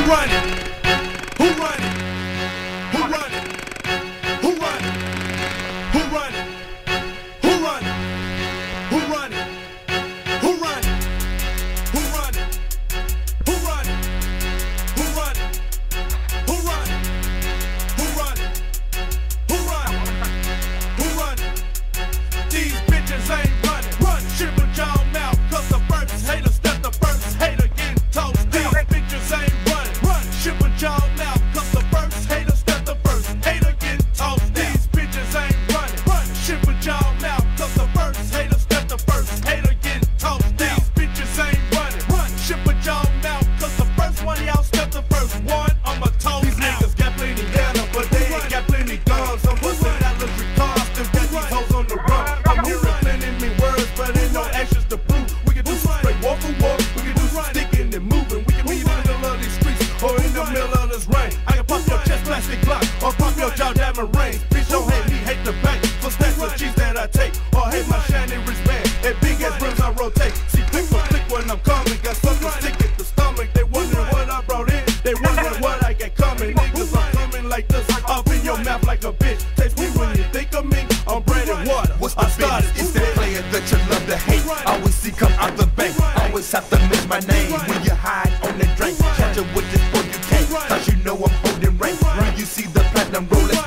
run it? Who run it? Who run it? Who run it? Who run it? Who run it? Who run it? Who run it? Who run it? Who run it? Who run it? Who run it? Who run it? Who run it? Who run it? These bitches ain't running. Run shit with y'all mouth, cause the first hater step the first hater getting toast. These bitches ain't running. Run shit with y'all mouth, cause the first hater step the first hater getting toast. These bitches ain't running. Run shit with y'all mouth, cause the first hater step the first hater getting toast. These bitches ain't running. Run shit with y'all mouth, cause the first one y'all step the first one. I'ma toast. These niggas got plenty gather, but they ain't got plenty guns. I'm busting out luxury cars, still got these hoes on the run. I'm hearing plenty me words, but ain't no actions to prove. We can do some straight walk for walk, we can do some sticking and moving. We can be in the middle of these streets or in the middle of this rain. I can pop your chest plastic block or pop your jaw diamond ring. Bitch don't hate me, hate the bank for stacks of cheese that I take, or hate my shiny wristband and big ass rims I rotate. See click for click when I'm coming, got something sick at the stomach. They wondering what I brought in, they wondering what I got coming. Niggas I'm coming like this, up in your mouth like a bitch. Taste me when you think of me, I'm bread and water. What's the business? It's that player that you love to hate. Always see come out the bank. Always have to miss my name when you hide on the drink. Catch up with this boy you can't, cause you know I'm holding rank. When you see the platinum roll,